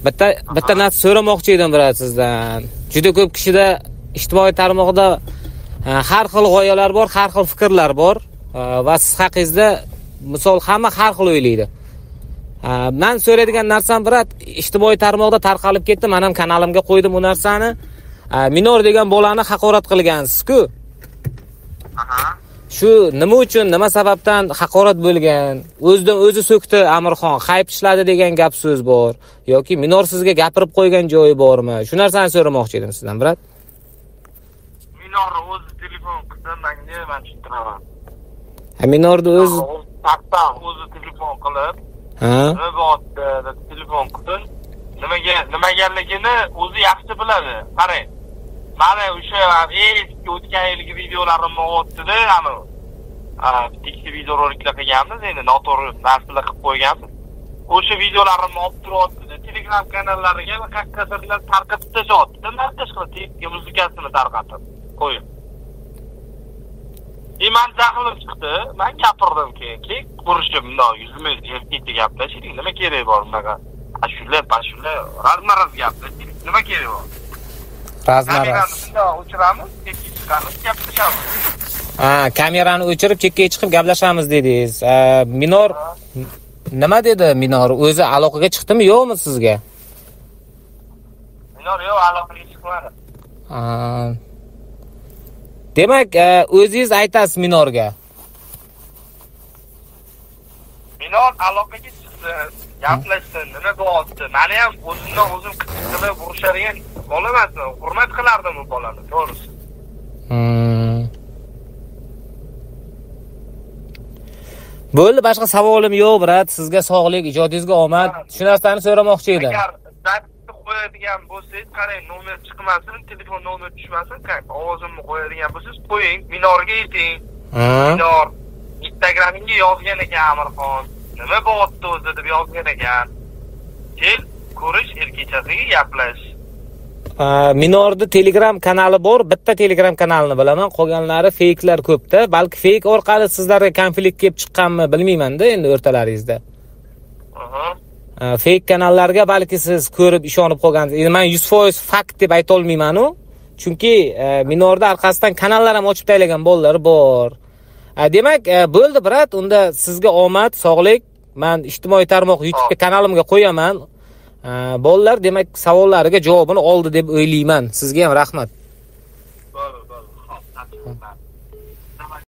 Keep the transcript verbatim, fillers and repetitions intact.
bitta bitta narsa so'ramoqchi edim brat sizdan. Juda ko'p kishida ijtimoiy tarmoqda har xil g'oyalar bor, har xil fikrlar bor va siz haqingizda misol hamma har xil o'ylaydi. Men so'raydigan narsam brat, ijtimoiy tarmoqda tarqalib ketdi, men ham kanalimga qo'ydim bu narsani. Minor degan bolani haqorat qilgansiz-ku. Aha. Shu nima uchun, nima sababdan haqorat bo'lgan? O'zidan o'zi so'kdi Amirxon, hayb ishladi degan gap so'z bor yoki Minor sizga gapirib qo'ygan joyi bormi? Shu narsani so'ramoqchi edim sizdan brat. Minor o'zi telefon qildi menga, men tushuntiraman. Ha, Minorni o'zi taxtan o'zi telefon qilib, ha? nima bo'ldi deb telefon qildi. Nimaga, nimaganligini o'zi yaxshi biladi. Qarang. Mana o'sha eski o'tgan yilgi videolarimni o'tdi-da, ana. Ah, ikkita videoroliklar qilganmiz, endi noto'g'ri narsalar qilib qo'yganmiz. O'sha videolarimni olib turibdi, Telegram kanallariga va qaqasirlar tarqatib tashyapti. Nima qilib, muzikasini tarqatib qo'yib. Iman jahlim chiqdi, men gapirdim keyin, keyin ko'rishib, bundoq yuzimiz erkakga gaplashdik, nima kerak bor bunaqa? Ashula, pashula, razmaraz gaplashdik, nima kerak bor? Razmaraz. Kamerani o'chiramiz, chekka chiqamiz, gaplashamiz. Ha, kamerani o'chirib chekkaga chiqib gaplashamiz dedingiz. Minor nima dedi Minor? O'zi aloqaga chiqdimi, yo'qmi sizga? Minor yo'q, aloqaga chiqmadi. Ha. Demak, o'zingiz aytasiz Minorga. Minor aloqaga chiqdi, gaplashsin, nima bo'ldi? Meni ham o'zimdan o'zim qilib urishadigan bola emasman, hurmat qilardim bu bolani, to'g'risi. Hmm. Bo'ldi, boshqa savolim yo'q, brat. Sizga sog'lik, ijodingizga omad. Shu narsani so'ramoqchi edim. Agar zabt qo'yadigan bo'lsangiz, qarang, nomer chiqmasin, telefon nomer tushmasin, qani ovozimni qo'yadigan bo'lsangiz, qo'ying, Minorga ayting. Minor Instagramingga yozgan ekan Amirxon. Nima bo'pti o'zi deb yozgan ekan. Kel, ko'rish erkechasiga gaplash. Minorda Telegram kanali bor, bitta Telegram kanalini bilaman, qolganlari fake'lar ko'pda. Balki fake orqali sizlarga konflikt kelib chiqqanmi, bilmayman-da endi o'rtalaringizda. Aha. Fake kanallarga balki siz ko'rib ishonib qolgansiz. Endi men yuz foiz fakt deb ayta olmayman-ku, chunki Minorda orqasidan kanallar ham ochib taylagan bolalar bor. Demak, bo'ldi brat, unda sizga omad, sog'lik. Men ijtimoiy tarmoq YouTube kanalimga qo'yaman. Bolalar demak savollariga javobini oldi deb o'ylayman. Sizga ham rahmat. Bo'ldi, bo'ldi. Xo'p,